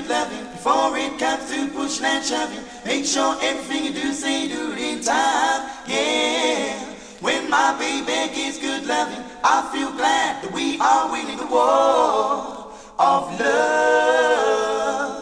good loving before it comes to pushing and shoving. Make sure everything you do, say do it in time. Yeah. When my baby gets good loving, I feel glad that we are winning the war of love.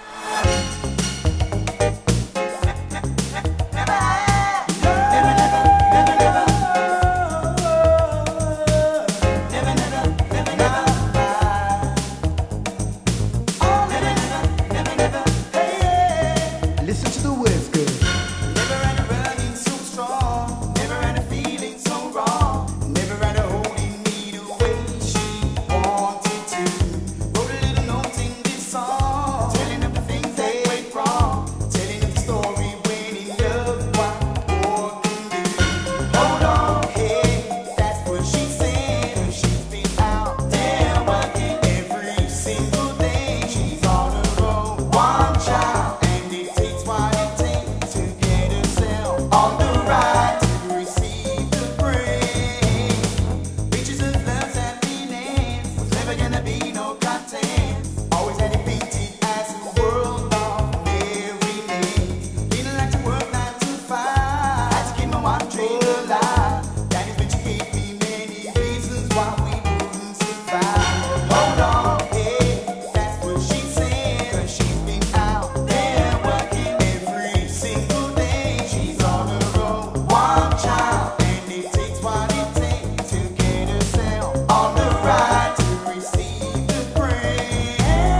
Listen to the words, girl. Never had a burning so strong, never had a feeling so wrong, never had a holding me the way she wanted to. Wrote a little note in this song, telling of the things that went wrong, telling of the story when he loved what war can do. Hold on, hey, that's what she said. When she's been out there working every single day, she's on her own, one child. On the right to receive the praise. Pictures of love's happiness was never gonna be no contest. Always had it painted as a world of merry days. Didn't like to work 9 to 5. Had to keep my one dream alive. That is when she gave me many reasons why we wouldn't survive. Hold on, hey, that's what she said. 'Cause she's been out there working every single day. She's on her own, one child, and it takes what it takes to get herself on the right to receive the praise.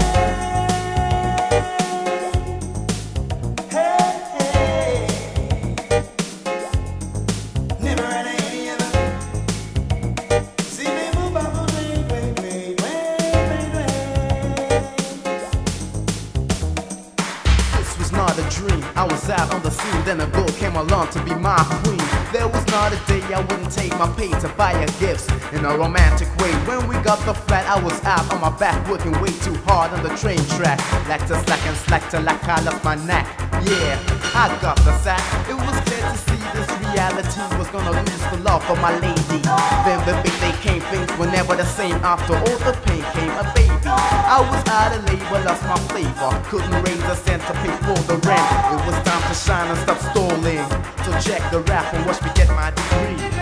Hey, hey. Never had any other. See me move up, wait. This was not a dream. I was out on the scene, then a girl came along to be my queen. There was not a day I wouldn't take my pay to buy her gifts in a romantic way. When we got the flat, I was out on my back, working way too hard on the train track. Like to slack till like I lost my knack. Yeah, I got the sack. It was clear to see this reality was gonna lose the love for my lady. Then the big day came, things were never the same. After all the pain came a baby. I was out of labor, lost my flavor. Couldn't raise a cent to pay for the rent. It was time to shine and stop stalling. So check the rap and watch me get my degree.